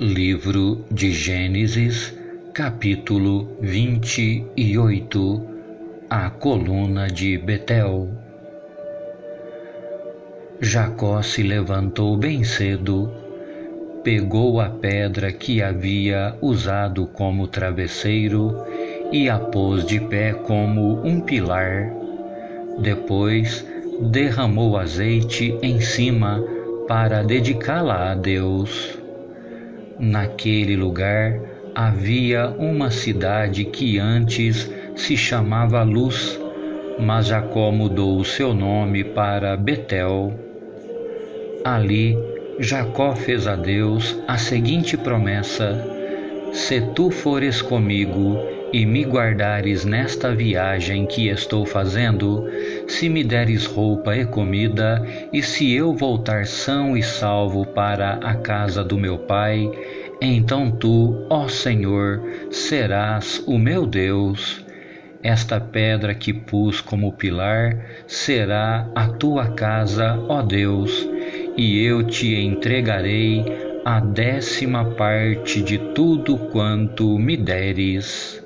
Livro de Gênesis, capítulo 28. A coluna de Betel. Jacó se levantou bem cedo, pegou a pedra que havia usado como travesseiro e a pôs de pé como um pilar. Depois derramou azeite em cima para dedicá-la a Deus. Naquele lugar havia uma cidade que antes se chamava Luz, mas Jacó mudou o seu nome para Betel. Ali Jacó fez a Deus a seguinte promessa: se tu fores comigo e me guardares nesta viagem que estou fazendo, se me deres roupa e comida, e se eu voltar são e salvo para a casa do meu pai, então tu, ó Senhor, serás o meu Deus. Esta pedra que pus como pilar será a tua casa, ó Deus, e eu te entregarei a 10ª parte de tudo quanto me deres.